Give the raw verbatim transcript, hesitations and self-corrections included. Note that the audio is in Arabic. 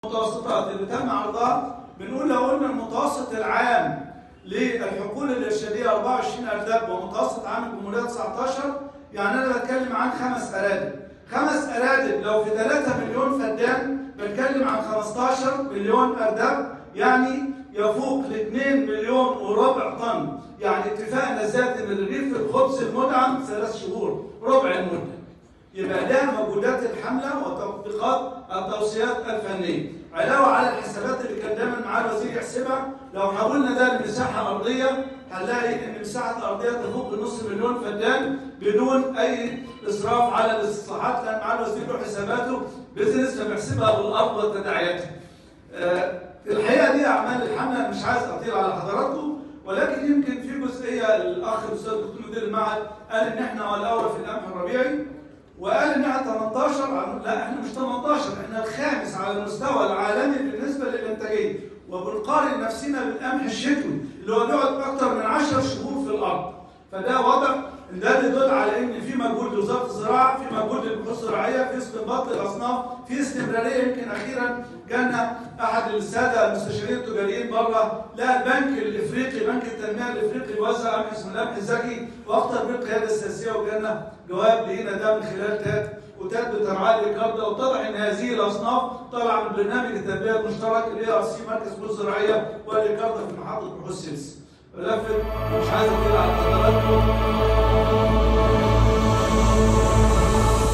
المتوسطات اللي تم عرضها بنقول لو قلنا المتوسط العام للحقول الارشاديه أربعة وعشرين أرداب ومتوسط عام الجمهوريه تسعة عشر، يعني انا بتكلم عن خمس ارادب. خمس ارادب لو في ثلاثة مليون فدان بتكلم عن خمستاشر مليون ارداب، يعني يفوق ل اثنين مليون وربع طن. يعني اتفاقنا الذاتي من رغيف الخبز المدعم ثلاث شهور ربع المده. يبقى ده موجودات الحمله وتطبيقات التوصيات الفنيه. علاوه على الحسابات اللي كان دايما معاه الوزير يحسبها، لو حولنا ده لمساحه ارضيه هنلاقي ان مساحه الارضيه تفوق النص مليون فدان بدون اي اسراف على الاستصلاحات، لان معاه الوزير له حساباته بزنس فبيحسبها بالارض وتداعياتها. أه الحقيقه دي اعمال الحمله، مش عايز اطيل على حضراتكم، ولكن يمكن في جزئيه الاخ الاستاذ الدكتور مدير المعهد قال ان احنا الاول في القمح الربيعي، وقال ان احنا ثمانية عشر. لا احنا مش ثمانية عشر، احنا الخامس على المستوى العالمي بالنسبه للانتاجيه، وبنقارن نفسنا بالقمح الشتوي اللي هو بيقعد اكثر من عشر شهور في الارض. فده وضع ده يدل على ان في مجهود لوزاره الزراعه، في مجهود للبحوث الزراعيه، في استنباط الاصناف، في استمراريه. يمكن اخيرا كان احد الساده المستشارين التجاريين بره لا البنك الافريقي، بنك التنميه الافريقي وزع قمح اسمه القمح الذكي واخطر بالقياده السياسيه، وجانا جواب لينا ده من خلال تات، وتات بترعاه الايجار ده، واتضح ان هذه الاصناف طالعه من برنامج التنميه المشترك اللي هي ار سي مركز البحوث الزراعيه والايجار ده في محطه بحوث سيلس. ولكن مش عايز اطيل على حضراتكم.